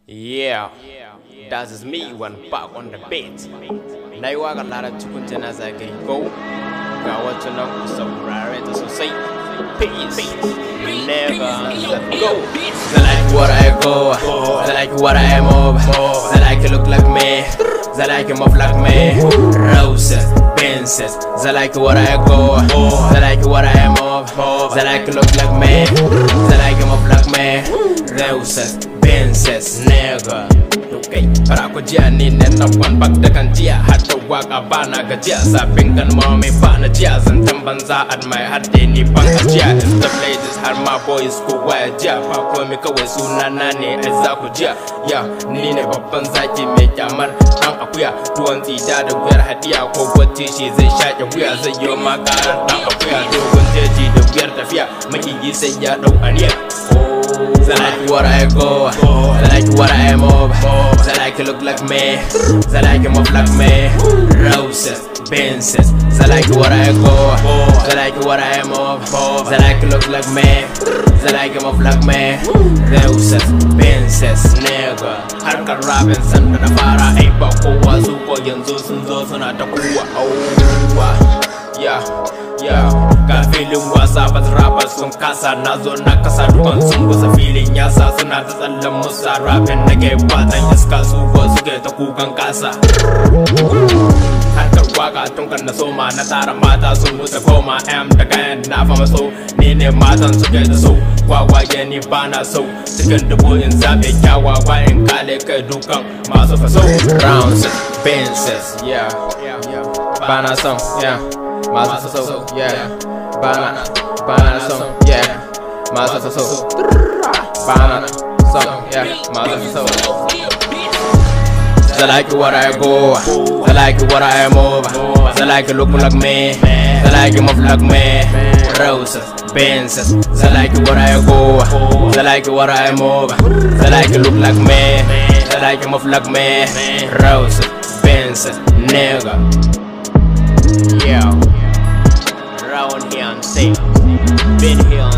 Yeah, that is me one back on the beat. Na yi waƙar larabci kun tana zagaye go ga wacce nan ku saurare ta sosai. Peace, never let go. They like what I go, they like what I move, they like you look like me, they like you move like me. Roses, Bences, they like what I go, they like what I move, they like you look like me, they like you move like me. Roses, Bences, nigga. Okay, aku jia ni nenap wan bak dekan jia hatu wak abana gajia saping kan mami bana jia zantem banza at my hati ni bang jia is the ladies har my boys ku wa jia pa ko mi kawai sunana ne aizaku jia ya ni ne babban zaki mai kyamar dan akuya tuwon tsida da wuyar hadiya ko wacce shi zai shaƙe wuya zai yi makarar dan akuya dogon jeji da wuyar tafiya makiyi sai ya dau aniya. They like what I go, they like what I move, they like you look like me, they like you move like me. Roses, Bences, they like what I go, they like what I move, they like you look like me, they like you move like me. Roses, Bences, nigga. Harkar rabin sanda da fara ai ba kowa su ko yanzu sun zo suna ta kuwa auwa. Yeah, ga filin wasa ba rappers sun kasa na zo na kasa dukan sun gusa filin yasa suna ta tsallan musa rapin nake fatan iska su ko suke ta kukan kasa. Harkar waka tun kan na soma na tara mata sun wuce goma am da kayan na fama so ni ne matan suke da so wawaye ni ba na so cikin dubu in zaɓe kyawawa in kale kai dukan masu faso. Rounds, Bences, yeah, ba na son, yeah. Master so, yeah, banana song, yeah, master so, banana song, yeah, master so. They like what I go, they like what I move, they like look like me, they like move like me. Roses, Bences, they like what I go, they like what I move, they like look like me, they like move like me. Roses, Bences, nigga. Yeah. Around here and say, been here